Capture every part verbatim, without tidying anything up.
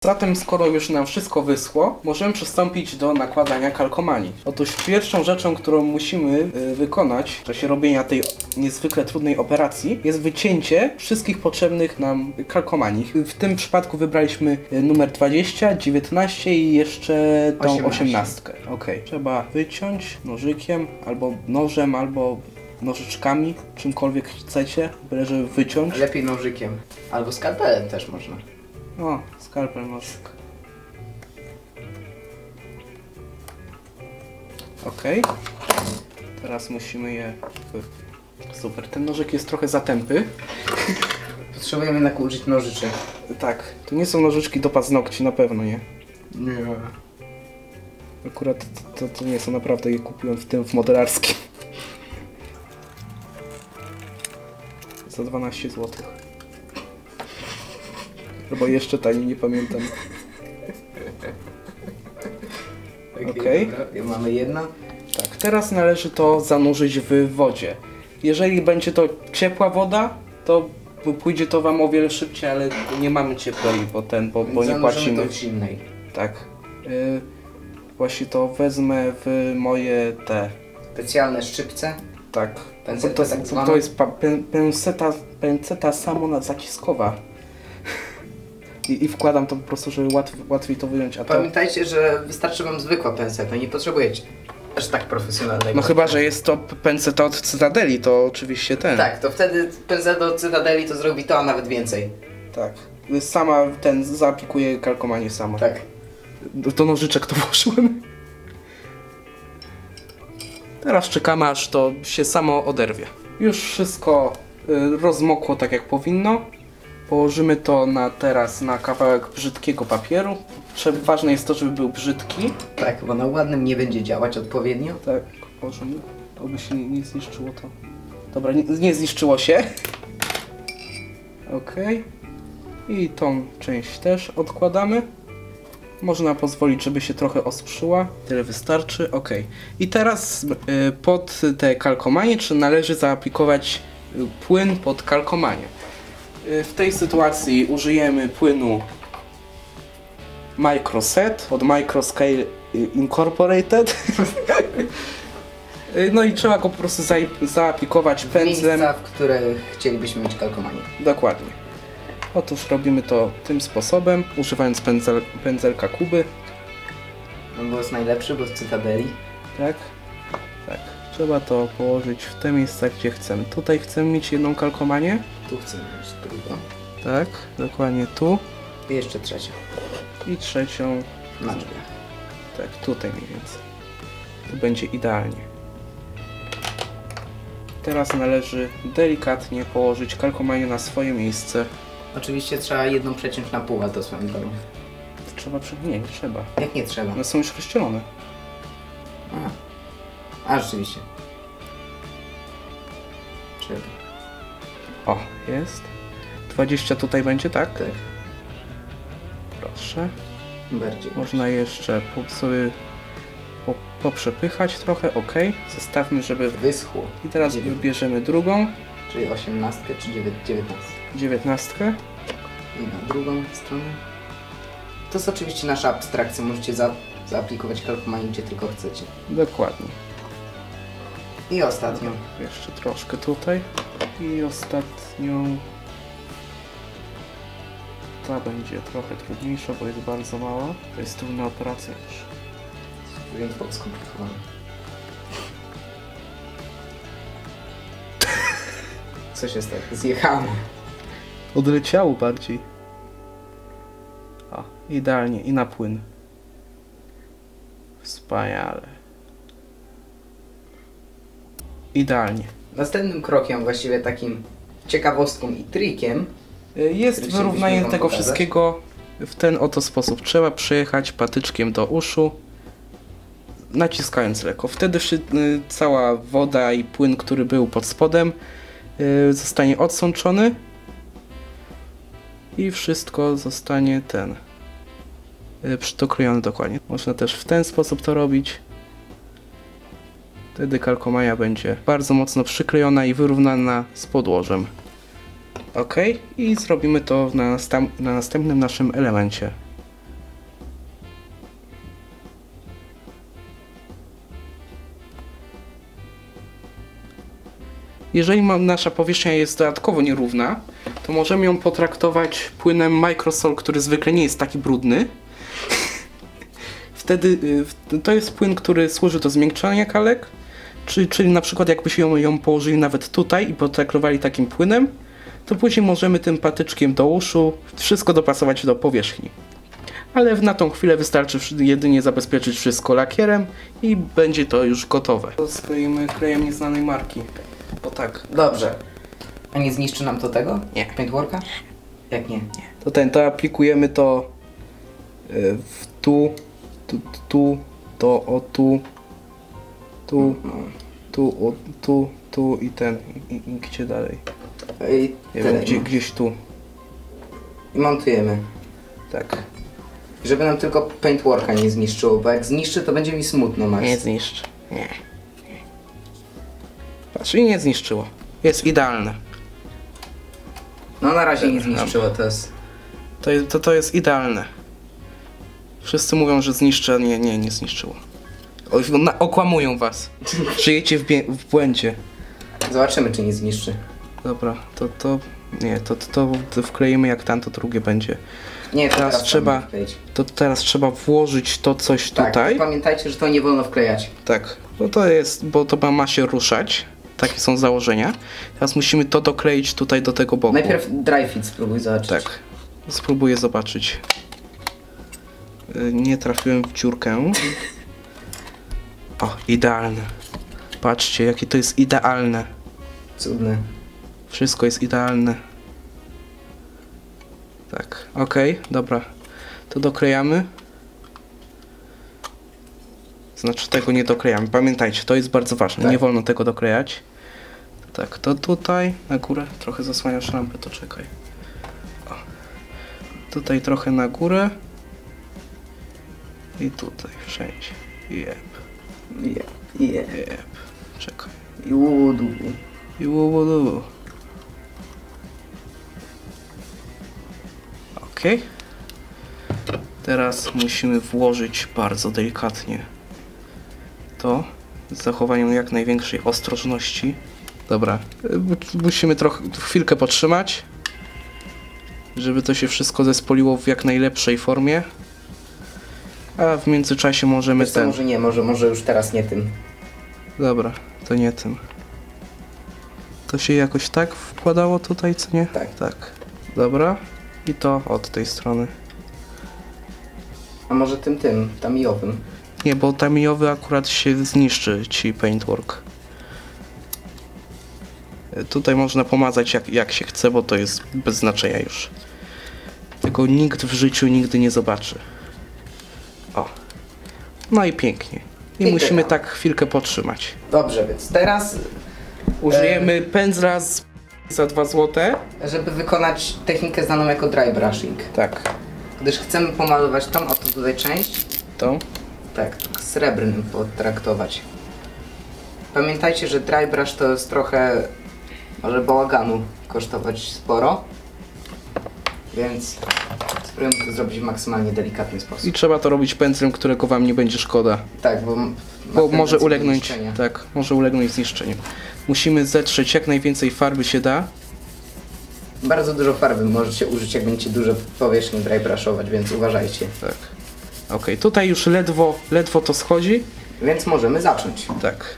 Zatem skoro już nam wszystko wyschło, możemy przystąpić do nakładania kalkomanii. Otóż pierwszą rzeczą, którą musimy y, wykonać w czasie robienia tej niezwykle trudnej operacji jest wycięcie wszystkich potrzebnych nam kalkomanii. W tym przypadku wybraliśmy numer dwadzieścia, dziewiętnaście i jeszcze tą osiemnastkę. Ok, trzeba wyciąć nożykiem, albo nożem, albo nożyczkami, czymkolwiek chcecie, byle żeby wyciąć. Lepiej nożykiem, albo skalpelem też można. O, skalpel nożyk. Ok. Teraz musimy je... Super, ten nożyk jest trochę za tępy. Potrzebujemy jednak użyć nożyczek. Tak, to nie są nożyczki do paznokci, na pewno nie. Nie. Akurat to, to nie są, naprawdę je kupiłem w tym w modelarskim. Za dwanaście złotych. Albo jeszcze taniej, nie pamiętam. Okej. Okay. Mamy jedno. Tak, teraz należy to zanurzyć w wodzie. Jeżeli będzie to ciepła woda, to pójdzie to wam o wiele szybciej, ale nie mamy ciepłej, bo ten, bo, bo nie płacimy. To w zimnej. Tak. Yy, właśnie to wezmę w moje te... Specjalne szczypce? Tak. Penseta, to, tak to, to jest penseta, penseta samonaciskowa. I, I wkładam to po prostu, żeby łatw, łatwiej to wyjąć. A Pamiętajcie, to... że wystarczy wam zwykła penseta, nie potrzebujecie aż tak profesjonalnego. No chyba, że jest to penseta od Cytadeli, to oczywiście ten. Tak, to wtedy penseta od Cytadeli to zrobi to, a nawet więcej. Tak. Sama ten zaaplikuje kalkomanię sama. Tak. Do, do nożyczek to włożyłem. Teraz czekamy, aż to się samo oderwie. Już wszystko y, rozmokło tak jak powinno. Położymy to na teraz na kawałek brzydkiego papieru. Ważne jest to, żeby był brzydki. Tak, bo na ładnym nie będzie działać odpowiednio. Tak, położymy. Oby się nie, nie zniszczyło to. Dobra, nie, nie zniszczyło się. Ok. I tą część też odkładamy. Można pozwolić, żeby się trochę osuszyła. Tyle wystarczy. Ok. I teraz y, pod te kalkomanie czy należy zaaplikować y, płyn pod kalkomanie. W tej sytuacji użyjemy płynu Microset od Microscale Incorporated. No i trzeba go po prostu za zaaplikować pędzlem. Miejsca, w których chcielibyśmy mieć kalkomanię. Dokładnie. Otóż robimy to tym sposobem, używając pędzel, pędzelka Kuby. No bo jest najlepszy, bo z Cytadeli. Tak, tak. Trzeba to położyć w te miejsca, gdzie chcemy. Tutaj chcemy mieć jedną kalkomanię. Tu chcemy mieć drugą. Tak, dokładnie tu. I jeszcze trzecią. I trzecią na drzwiach. Tak, tutaj mniej więcej. Tu będzie idealnie. Teraz należy delikatnie położyć kalkomanię na swoje miejsce. Oczywiście trzeba jedną przeciąć na pół, a to swoją drogą. Trzeba przy... Nie, nie trzeba. Jak nie trzeba? One są już rozcielone. A, a rzeczywiście. Trzeba. O, jest. dwadzieścia tutaj będzie, tak? Tak. Proszę. Bardziej. Można jeszcze po, sobie po, poprzepychać trochę, ok. Zostawmy, żeby wyschło. I teraz wybierzemy drugą. Czyli osiemnastkę czy dziewiętnastkę? dziewiętnastkę. I na drugą stronę. To jest oczywiście nasza abstrakcja. Możecie za, zaaplikować kalkomanię gdzie tylko chcecie. Dokładnie. I ostatnią. Jeszcze troszkę tutaj. I ostatnią. Ta będzie trochę trudniejsza, bo jest bardzo mała. To jest trudna operacja też. Więc skomplikowana. Coś jest tak, zjechało. Odleciało bardziej. O, idealnie. I na płyn. Wspaniale. Idealnie. Następnym krokiem, właściwie takim ciekawostką i trikiem jest wyrównanie tego wszystkiego w ten oto sposób. Trzeba przejechać patyczkiem do uszu, naciskając lekko. Wtedy cała woda i płyn, który był pod spodem, zostanie odsączony i wszystko zostanie ten przytokrojone dokładnie. Można też w ten sposób to robić. Wtedy kalkomania będzie bardzo mocno przyklejona i wyrównana z podłożem. Ok, i zrobimy to na, następ na następnym naszym elemencie. jeżeli ma, nasza powierzchnia jest dodatkowo nierówna, to możemy ją potraktować płynem Microsol, który zwykle nie jest taki brudny. Wtedy y, to jest płyn, który służy do zmiękczania kalek, czyli, czyli na przykład jakbyśmy ją, ją położyli nawet tutaj i potraktowali takim płynem, to później możemy tym patyczkiem do uszu wszystko dopasować do powierzchni. Ale na tą chwilę wystarczy jedynie zabezpieczyć wszystko lakierem i będzie to już gotowe. To skleimy klejem nieznanej marki, bo tak. Dobrze. A nie zniszczy nam to tego? Nie. Paintworka? Jak nie? Nie. To ten, to aplikujemy to y, w tu, tu, tu, to o tu, tu, tu, o, tu, tu i ten, i, i gdzie dalej? I Nie tyle, wiem, gdzie, no. gdzieś tu. I montujemy. Tak. Żeby nam tylko Paintworka nie zniszczyło, bo jak zniszczy, to będzie mi smutno, Max. Nie zniszczy. Nie. Patrz, i nie zniszczyło. Jest idealne. No na razie nie zniszczyło, to jest... To, jest- to, to jest idealne. Wszyscy mówią, że zniszczy, a nie, nie, nie zniszczyło. O, na, okłamują was. Żyjecie w, bie- w błędzie. Zobaczymy, czy nie zniszczy. Dobra, to to... Nie, to, to, to wkleimy jak tam, to drugie będzie. Nie, to Teraz teraz trzeba- trzeba wkleić. To teraz trzeba włożyć to coś Tak, tutaj. pamiętajcie, że to nie wolno wklejać. Tak, bo to jest, bo to ma- ma się ruszać. Takie są założenia. Teraz musimy to dokleić tutaj do tego boku. Najpierw dry fit spróbuj zobaczyć. Tak. Spróbuję zobaczyć. Y, Nie trafiłem w dziurkę. O, idealne. Patrzcie, jakie to jest idealne. Cudne. Wszystko jest idealne. Tak, okej, dobra. To doklejamy. Znaczy tego nie doklejamy. Pamiętajcie, to jest bardzo ważne. Tak. Nie wolno tego doklejać. Tak, to tutaj na górę. Trochę zasłaniasz lampę, to czekaj. O. Tutaj trochę na górę. I tutaj, wszędzie. Jep, Je, je. jep. Czekaj. I łudu. I łubu. Okej. Teraz musimy włożyć bardzo delikatnie to z zachowaniem jak największej ostrożności. Dobra, y, mu- musimy trochę chwilkę potrzymać, żeby to się wszystko zespoliło w jak najlepszej formie. A w międzyczasie możemy Wiesz co, ten... może nie, może, może już teraz nie tym. Dobra, to nie tym. To się jakoś tak wkładało tutaj, co nie? Tak. Tak. Dobra. I to od tej strony. A może tym, tym, tamiowym. Nie, bo tamijowy akurat się zniszczy ci paintwork. E, Tutaj można pomazać jak, jak się chce, bo to jest bez znaczenia już. Tego nikt w życiu nigdy nie zobaczy. O. No i pięknie. I Pięknie musimy tam. tak chwilkę potrzymać. Dobrze, więc teraz, Użyjemy pędzla z za dwa złote. żeby wykonać technikę znaną jako dry brushing, Tak. gdyż chcemy pomalować tą oto tutaj część, To. tak, srebrnym potraktować. Pamiętajcie, że dry brush to jest trochę, może bałaganu kosztować sporo, więc spróbujemy to zrobić w maksymalnie delikatny sposób. I trzeba to robić pędzlem, którego wam nie będzie szkoda. Tak, bo, m- ma Bo może tendencję do ulegnąć, niszczenia. tak, może ulegnąć zniszczeniu. Musimy zetrzeć jak najwięcej farby się da. Bardzo dużo farby możecie użyć, jak będziecie dużo powierzchni dry brushować, więc uważajcie. Tak. Okej, tutaj już ledwo, ledwo to schodzi. Więc możemy zacząć. Tak.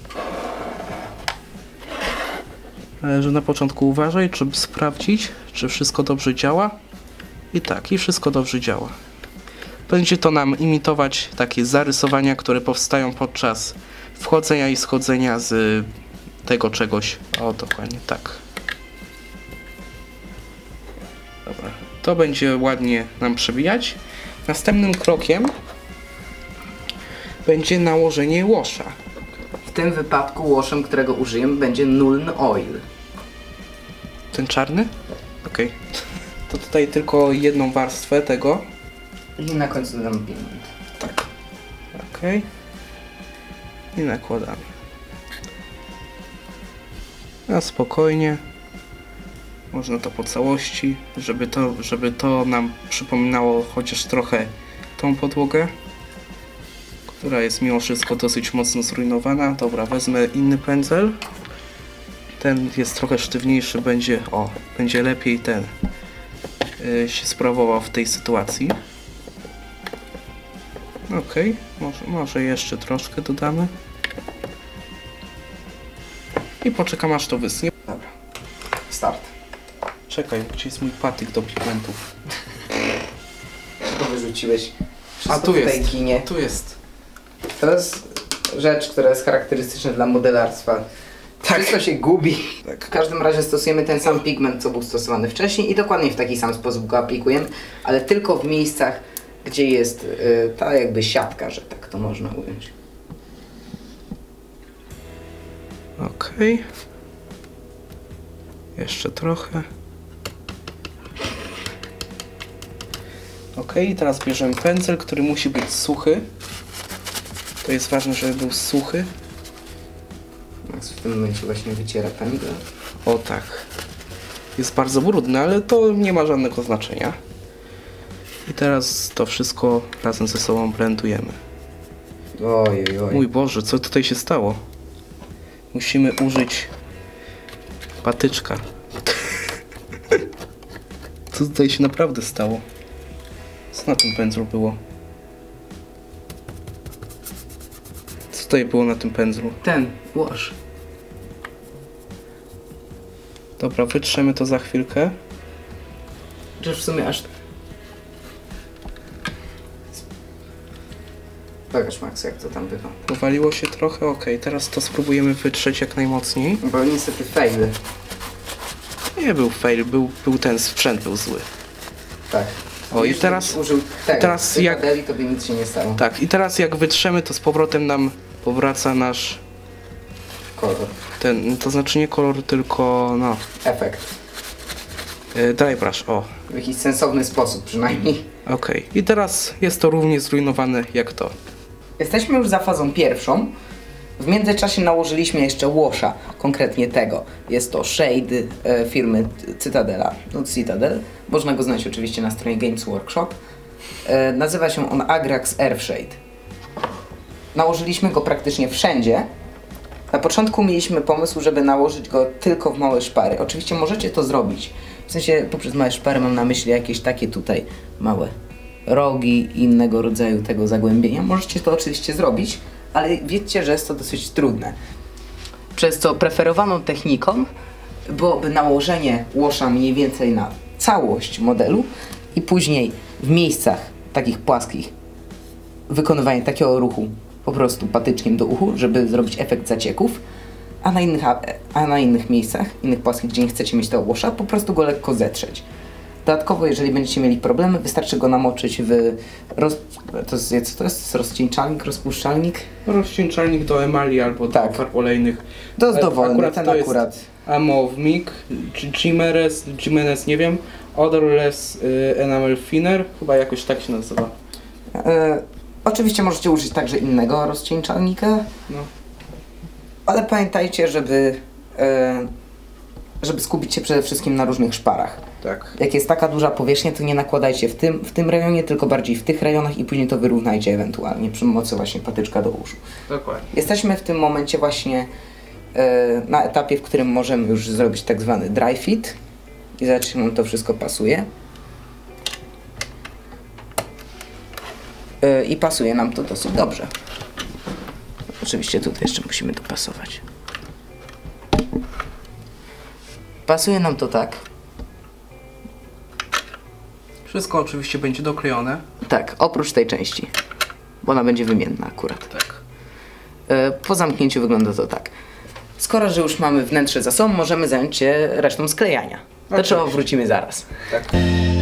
Należy na początku uważać, żeby sprawdzić, czy wszystko dobrze działa. I tak, i wszystko dobrze działa. Będzie to nam imitować takie zarysowania, które powstają podczas wchodzenia i schodzenia z tego czegoś. O, dokładnie tak. Dobra, to będzie ładnie nam przebijać. Następnym krokiem będzie nałożenie łosza. W tym wypadku łoszem, którego użyjemy, będzie Nuln Oil. Ten czarny? Okej. To tutaj tylko jedną warstwę tego. I na końcu dodam pigment. Tak. Okej. I nakładamy. A spokojnie. Można to po całości, żeby to, żeby to nam przypominało chociaż trochę tą podłogę, która jest mimo wszystko dosyć mocno zrujnowana. Dobra, wezmę inny pędzel. ten jest trochę sztywniejszy, będzie, o, będzie lepiej ten yy, się sprawował w tej sytuacji. Ok, może, może jeszcze troszkę dodamy. I poczekam aż to wysnie. Dobra. Start. Czekaj, gdzie jest mój patyk do pigmentów? To wyrzuciłeś. Wszystko A tu tutaj jest, ginie. tu jest. To jest rzecz, która jest charakterystyczna dla modelarstwa. Tak. Wszystko się gubi. Tak. W każdym razie stosujemy ten sam pigment, co był stosowany wcześniej i dokładnie w taki sam sposób go aplikujemy, ale tylko w miejscach, gdzie jest y, ta jakby siatka, że tak to można ująć. Ok. Jeszcze trochę. Ok, i teraz bierzemy pędzel, który musi być suchy. To jest ważne, żeby był suchy. Max w tym momencie właśnie wyciera pędzel. O tak. Jest bardzo brudny, ale to nie ma żadnego znaczenia. I teraz to wszystko razem ze sobą blendujemy. Oj, oj, oj. Mój Boże, co tutaj się stało? Musimy użyć patyczka. Co tutaj się naprawdę stało? Co na tym pędzlu było? Co tutaj było na tym pędzlu? Ten, łoż. Dobra, wytrzemy to za chwilkę. Chociaż w sumie aż... Pokaż Max, jak to tam bywa. Powaliło się trochę, ok. Teraz to spróbujemy wytrzeć jak najmocniej. Bo niestety fail. Nie był fail, był, był ten sprzęt był zły. Tak. O, i Jeśli teraz- użył tego, teraz jak- Cytadeli, to by nic się nie stało. Tak, i teraz jak wytrzemy, to z powrotem nam powraca nasz Kolor. ten, to znaczy nie kolor, tylko no, Efekt. yy, dry brush, o. W jakiś sensowny sposób przynajmniej. Okej, i teraz jest to równie zrujnowane jak to. Jesteśmy już za fazą pierwszą. W międzyczasie nałożyliśmy jeszcze washa, konkretnie tego. Jest to shade e, firmy Cytadela, no Citadel. Można go znaleźć oczywiście na stronie Games Workshop. E, nazywa się on Agrax Earth Shade. Nałożyliśmy go praktycznie wszędzie. Na początku mieliśmy pomysł, żeby nałożyć go tylko w małe szpary. Oczywiście możecie to zrobić. W sensie poprzez małe szpary mam na myśli jakieś takie tutaj małe rogi i innego rodzaju tego zagłębienia. Możecie to oczywiście zrobić, ale wiedzcie, że jest to dosyć trudne. Przez co preferowaną techniką byłoby nałożenie washa mniej więcej na całość modelu i później w miejscach takich płaskich wykonywanie takiego ruchu po prostu patyczkiem do uchu, żeby zrobić efekt zacieków, a na innych, a na innych miejscach, innych płaskich, gdzie nie chcecie mieć tego washa, po prostu go lekko zetrzeć. Dodatkowo, jeżeli będziecie mieli problemy, wystarczy go namoczyć w roz... to jest, co to jest? Rozcieńczalnik, rozpuszczalnik? Rozcieńczalnik do emali albo Tak. do farb olejnych. To jest Ale dowolny, akurat ten to jest akurat. Amowmic, Chimeres, Jimenez, nie wiem, Odorless y, Enamel Thinner, chyba jakoś tak się nazywa. E, oczywiście możecie użyć także innego rozcieńczalnika, No. ale pamiętajcie, żeby, e, żeby skupić się przede wszystkim na różnych szparach. Tak. Jak jest taka duża powierzchnia, to nie nakładajcie w tym, w tym rejonie, tylko bardziej w tych rejonach i później to wyrównajcie ewentualnie przy pomocy właśnie patyczka do uszu. Dokładnie. Jesteśmy w tym momencie właśnie e, na etapie, w którym możemy już zrobić tak zwany dry fit i zobaczyć, czy nam to wszystko pasuje. E, I pasuje nam to dosyć dobrze. Oczywiście tutaj jeszcze musimy dopasować. Pasuje nam to tak. Wszystko oczywiście będzie doklejone. Tak, oprócz tej części, bo ona będzie wymienna akurat. Tak. E, po zamknięciu wygląda to tak. Skoro, że już mamy wnętrze za sobą, możemy zająć się resztą sklejania. Do czego Oczywiście. wrócimy zaraz. Tak.